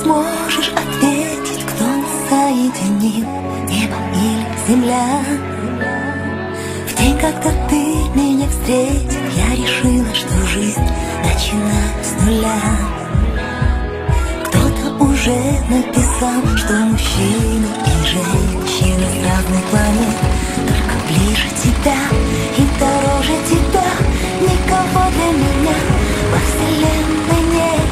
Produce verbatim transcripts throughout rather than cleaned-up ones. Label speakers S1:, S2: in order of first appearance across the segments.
S1: можешь ответить, кто соединил небо или земля. В день, когда ты меня встретил, я решила, что жизнь начинает с нуля. Кто-то уже написал, что мужчины и женщины с разных планет. Только ближе тебя и дороже тебя никого для меня во вселенной нет.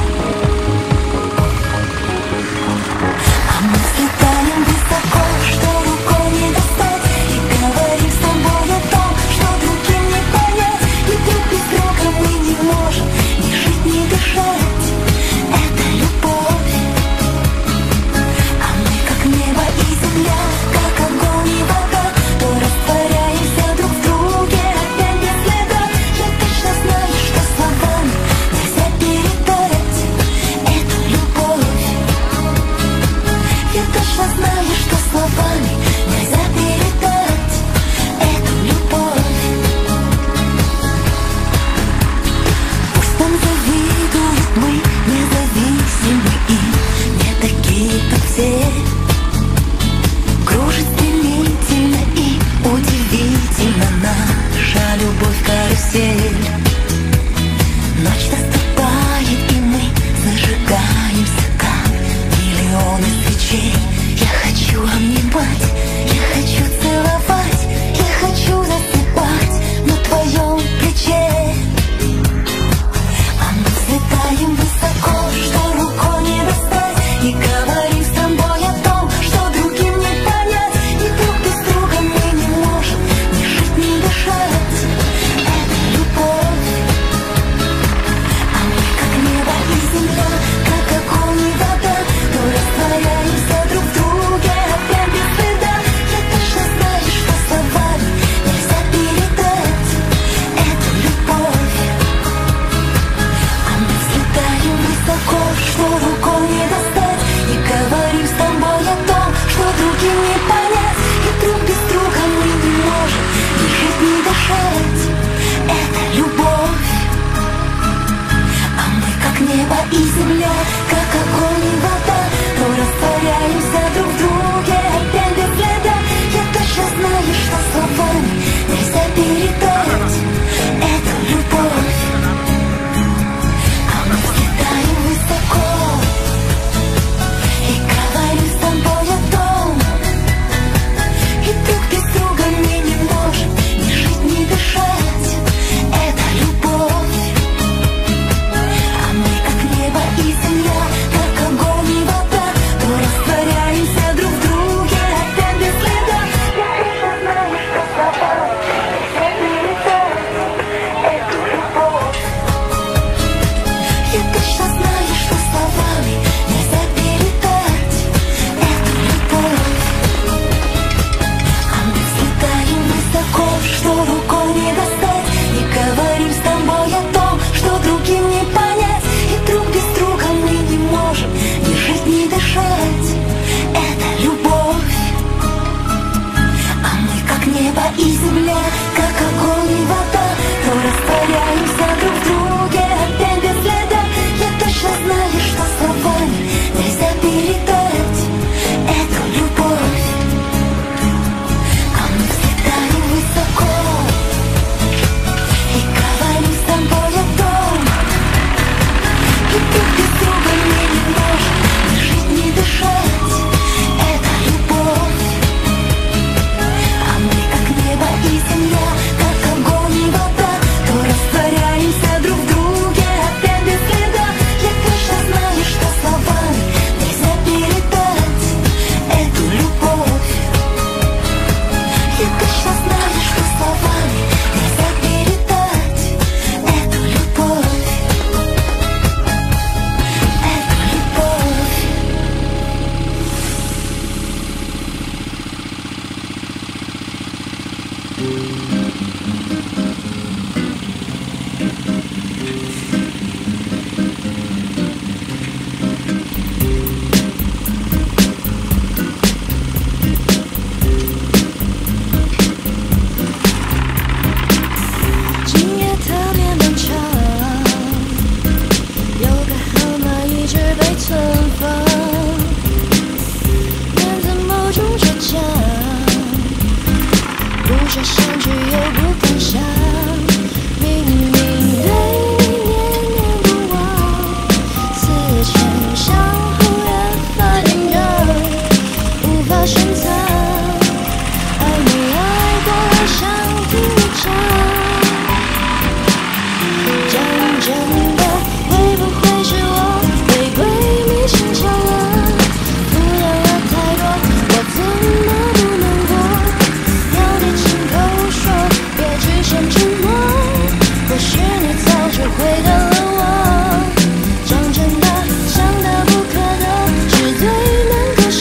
S1: А мы взлетаем высоко, что рукой не достать, и говорим с тобой о том, что другим не понять. И друг без друга мы не можем ни жить, ни дышать. Это любовь. А мы как небо и земля, как огонь и вода, то растворяемся друг в друге опять без следа. Я точно знаю, что словами нельзя передать эту любовь. Я точно знаю, что словами нельзя передать эту любовь. Пусть нам завидуют, мы независимы и не такие, как все. Кружит стремительно и удивительно наша любовь карусель.